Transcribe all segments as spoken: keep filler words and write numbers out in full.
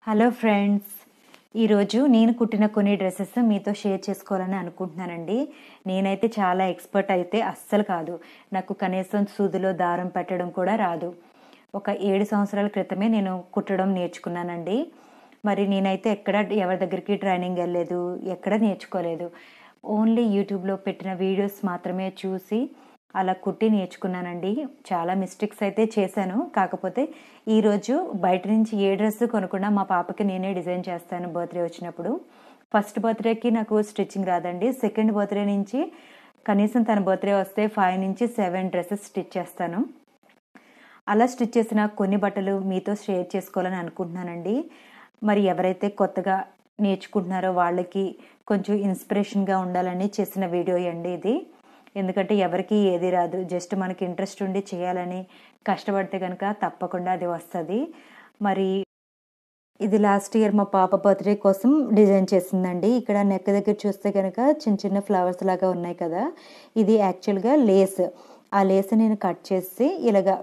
Hello friends, ఈరోజు నేను కుట్టిన కొన్ని డ్రెస్సెస్ మీతో షేర్ చేసుకోవాలని అనుకుంటున్నానండి. నేనైతే చాలా ఎక్స్పర్ట్ అయితే అస్సలు కాదు. నాకు కనీసం సూదిలో దారం పెట్టడం కూడా రాదు. ఒక ఏడు సంవత్సరాల క్రితమే నేను కుట్టడం నేర్చుకున్నానండి. మరి నేనైతే ఎక్కడ ఎవరి దగ్గరికి ట్రైనింగ్ వెళ్ళలేదు, ఎక్కడ నేర్చుకోలేదు. ఓన్లీ యూట్యూబ్లో పెట్టిన వీడియోస్ మాత్రమే చూసి అలా కుట్టి నేర్చుకున్నానండి. చాలా మిస్టేక్స్ అయితే చేశాను. కాకపోతే ఈరోజు బయట నుంచి ఏ డ్రెస్ కొనుక్కున్నా మా పాపకి నేనే డిజైన్ చేస్తాను బర్త్డే వచ్చినప్పుడు. ఫస్ట్ బర్త్డేకి నాకు స్టిచ్చింగ్ రాదండి. సెకండ్ బర్త్డే నుంచి కనీసం తన బర్త్డే వస్తే ఫైవ్ నుంచి సెవెన్ డ్రెస్సెస్ స్టిచ్ చేస్తాను. అలా స్టిచ్ చేసిన కొన్ని బట్టలు మీతో షేర్ చేసుకోవాలని అనుకుంటున్నానండి. మరి ఎవరైతే కొత్తగా నేర్చుకుంటున్నారో వాళ్ళకి కొంచెం ఇన్స్పిరేషన్గా ఉండాలని చేసిన వీడియో అండి ఇది. ఎందుకంటే ఎవరికి ఏది రాదు, జస్ట్ మనకి ఇంట్రెస్ట్ ఉండి చేయాలని కష్టపడితే కనుక తప్పకుండా అది వస్తుంది. మరి ఇది లాస్ట్ ఇయర్ మా పాప బర్త్డే కోసం డిజైన్ చేసిందండి. ఇక్కడ నెక్ దగ్గర చూస్తే కనుక చిన్న చిన్న ఫ్లవర్స్ లాగా ఉన్నాయి కదా, ఇది యాక్చువల్గా లేస్. ఆ లేస్ నేను కట్ చేసి ఇలాగా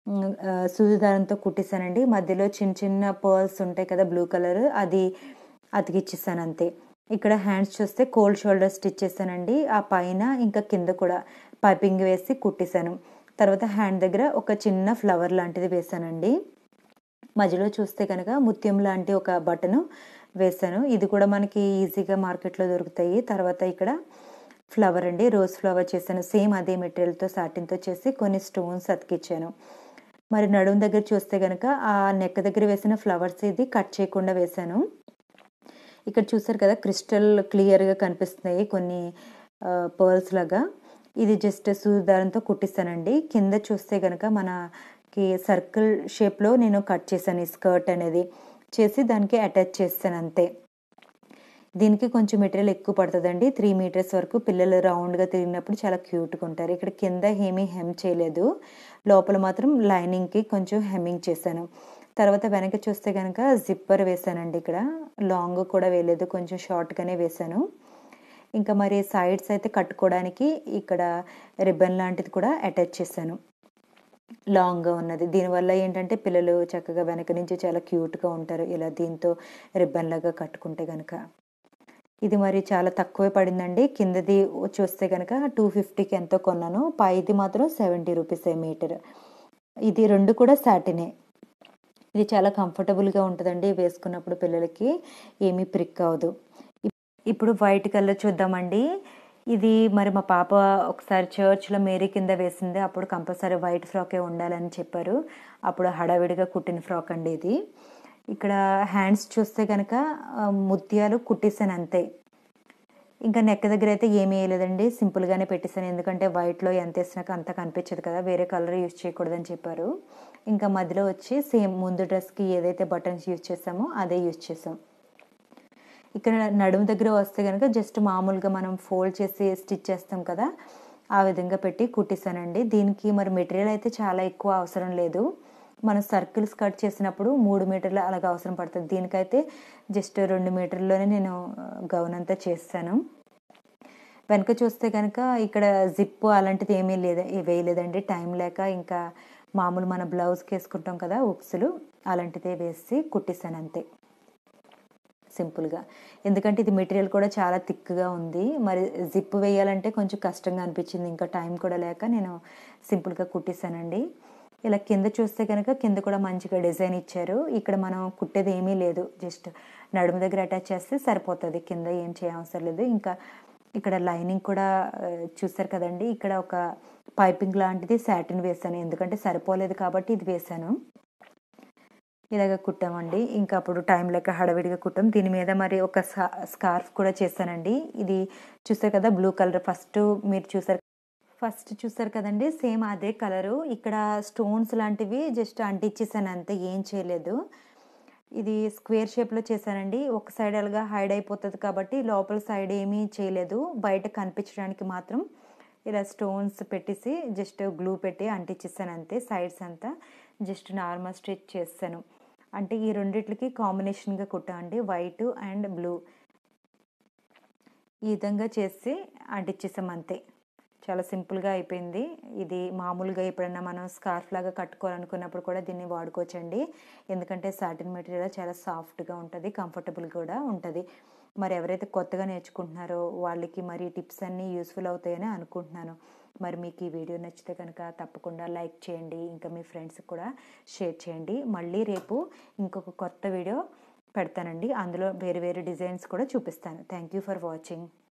సూది దారంతో కుట్టేశానండి. మధ్యలో చిన్న చిన్న పర్ల్స్ ఉంటాయి కదా బ్లూ కలర్, అది అతికిచ్చేసాను అంతే. ఇక్కడ హ్యాండ్స్ చూస్తే కోల్డ్ షోల్డర్ స్టిచ్ చేశానండి. ఆ పైన ఇంకా కింద కూడా పైపింగ్ వేసి కుట్టేశాను. తర్వాత హ్యాండ్ దగ్గర ఒక చిన్న ఫ్లవర్ లాంటిది వేసానండి. మధ్యలో చూస్తే కనుక ముత్యం లాంటి ఒక బటను వేసాను. ఇది కూడా మనకి ఈజీగా మార్కెట్లో దొరుకుతాయి. తర్వాత ఇక్కడ ఫ్లవర్ అండి, రోజ్ ఫ్లవర్ చేశాను. సేమ్ అదే మెటీరియల్తో సాటిన్తో చేసి కొన్ని స్టోన్స్ అతికిచ్చాను. మరి నడుము దగ్గర చూస్తే కనుక ఆ నెక్ దగ్గర వేసిన ఫ్లవర్స్ ఇది కట్ చేయకుండా వేశాను. ఇక్కడ చూసారు కదా, క్రిస్టల్ క్లియర్గా కనిపిస్తున్నాయి కొన్ని పర్ల్స్ లాగా. ఇది జస్ట్ సూదారంతో కుట్టిస్తానండి. కింద చూస్తే కనుక మనకి సర్కిల్ షేప్లో నేను కట్ చేశాను. ఈ స్కర్ట్ అనేది చేసి దానికి అటాచ్ చేస్తాను అంతే. దీనికి కొంచెం మెటీరియల్ ఎక్కువ పడుతుందండి, త్రీ మీటర్స్ వరకు. పిల్లలు రౌండ్గా తిరిగినప్పుడు చాలా క్యూట్గా ఉంటారు. ఇక్కడ కింద ఏమీ హెమ్ చేయలేదు, లోపల మాత్రం లైనింగ్కి కొంచెం హెమ్మింగ్ చేశాను. తర్వాత వెనక చూస్తే కనుక జిప్పర్ వేసానండి. ఇక్కడ లాంగ్ కూడా వేయలేదు, కొంచెం షార్ట్గానే వేసాను. ఇంకా మరి సైడ్స్ అయితే కట్టుకోవడానికి ఇక్కడ రిబ్బన్ లాంటిది కూడా అటాచ్ చేశాను, లాంగ్గా ఉన్నది. దీనివల్ల ఏంటంటే పిల్లలు చక్కగా వెనక నుంచి చాలా క్యూట్గా ఉంటారు ఇలా దీంతో రిబ్బన్ లాగా కట్టుకుంటే కనుక. ఇది మరి చాలా తక్కువే పడిందండి. కిందది చూస్తే కనుక టూ ఫిఫ్టీకి ఎంతో కొన్నాను, పైది మాత్రం సెవెంటీ రూపీస్ ఏ మీటర్. ఇది రెండు కూడా సాటినే. ఇది చాలా కంఫర్టబుల్గా ఉంటుందండి వేసుకున్నప్పుడు, పిల్లలకి ఏమీ ప్రిక్ అవ్వదు. ఇప్పుడు వైట్ కలర్ చూద్దామండి. ఇది మరి మా పాప ఒకసారి చర్చ్లో మేరీ కింద వేసింది, అప్పుడు కంపల్సరీ వైట్ ఫ్రాకే ఉండాలని చెప్పారు. అప్పుడు హడావిడిగా కుట్టిన ఫ్రాక్ అండి ఇది. ఇక్కడ హ్యాండ్స్ చూస్తే కనుక ముత్యాలు కుట్టేసాను అంతే. ఇంకా నెక్ దగ్గర అయితే ఏమీ వేయలేదండి, సింపుల్గానే పెట్టేశాను. ఎందుకంటే వైట్లో ఎంత వేసినాక అంత కనిపించదు కదా, వేరే కలర్ యూజ్ చేయకూడదని చెప్పారు. ఇంకా మధ్యలో వచ్చి సేమ్ ముందు డ్రెస్కి ఏదైతే బటన్స్ యూజ్ చేసామో అదే యూజ్ చేసాం. ఇక్కడ నడుము దగ్గర వస్తే కనుక జస్ట్ మామూలుగా మనం ఫోల్డ్ చేసి స్టిచ్ చేస్తాం కదా, ఆ విధంగా పెట్టి కుట్టేశానండి. దీనికి మరి మెటీరియల్ అయితే చాలా ఎక్కువ అవసరం లేదు. మనం సర్కిల్స్ కట్ చేసినప్పుడు మూడు మీటర్లు అలాగ అవసరం పడుతుంది. దీనికైతే జస్ట్ రెండు మీటర్లోనే నేను గౌన్ అంతా చేస్తాను. వెనక చూస్తే కనుక ఇక్కడ జిప్ అలాంటిది ఏమీ లేదు, వేయలేదండి, టైం లేక. ఇంకా మామూలు మన బ్లౌజ్కి వేసుకుంటాం కదా ఉక్సులు, అలాంటిదే వేసి కుట్టేశాను అంతే సింపుల్గా. ఎందుకంటే ఇది మెటీరియల్ కూడా చాలా థిక్గా ఉంది, మరి జిప్ వేయాలంటే కొంచెం కష్టంగా అనిపించింది. ఇంకా టైం కూడా లేక నేను సింపుల్గా కుట్టేశానండి. ఇలా కింద చూస్తే కనుక కింద కూడా మంచిగా డిజైన్ ఇచ్చారు. ఇక్కడ మనం కుట్టేది ఏమీ లేదు, జస్ట్ నడుము దగ్గర అటాచ్ చేస్తే సరిపోతుంది, కింద ఏం చేయవసరం లేదు. ఇంకా ఇక్కడ లైనింగ్ కూడా చూసారు కదండి, ఇక్కడ ఒక పైపింగ్ లాంటిది సాటిన్ వేసాను, ఎందుకంటే సరిపోలేదు కాబట్టి ఇది వేసాను. ఇలాగ కుట్టామండి. ఇంకా అప్పుడు టైం లేక హడావిడిగా కుట్టాం. దీని మీద మరి ఒక స్కార్ఫ్ కూడా చేశానండి. ఇది చూసారు కదా బ్లూ కలర్, ఫస్ట్ మీరు చూసారు ఫస్ట్ చూసారు కదండి, సేమ్ అదే కలరు. ఇక్కడ స్టోన్స్ లాంటివి జస్ట్ అంటించేసాను అంతే, ఏం చేయలేదు. ఇది స్క్వేర్ షేప్లో చేశానండి. ఒక సైడ్ అలాగా హైడ్ అయిపోతుంది కాబట్టి లోపల సైడ్ ఏమీ చేయలేదు, బయట కనిపించడానికి మాత్రం ఇలా స్టోన్స్ పెట్టేసి జస్ట్ గ్లూ పెట్టి అంటించేసాను అంతే. సైడ్స్ అంతా జస్ట్ నార్మల్ స్టిచ్ చేస్తాను. అంటే ఈ రెండిట్లకి కాంబినేషన్గా కుట్టా అండి, వైట్ అండ్ బ్లూ. ఈ విధంగా చేసి అంటించేసాం అంతే. చాలా సింపుల్గా అయిపోయింది. ఇది మామూలుగా ఎప్పుడైనా మనం స్కార్ఫ్ లాగా కట్టుకోవాలనుకున్నప్పుడు కూడా దీన్ని వాడుకోవచ్చండి. ఎందుకంటే సాటిన్ మెటీరియల్ చాలా సాఫ్ట్గా ఉంటుంది, కంఫర్టబుల్ కూడా ఉంటుంది. మరి ఎవరైతే కొత్తగా నేర్చుకుంటున్నారో వాళ్ళకి మరి టిప్స్ అన్నీ యూస్ఫుల్ అవుతాయని అనుకుంటున్నాను. మరి మీకు ఈ వీడియో నచ్చితే కనుక తప్పకుండా లైక్ చేయండి, ఇంకా మీ ఫ్రెండ్స్కి కూడా షేర్ చేయండి. మళ్ళీ రేపు ఇంకొక కొత్త వీడియో పెడతానండి, అందులో వేరు వేరు డిజైన్స్ కూడా చూపిస్తాను. Thank you for watching.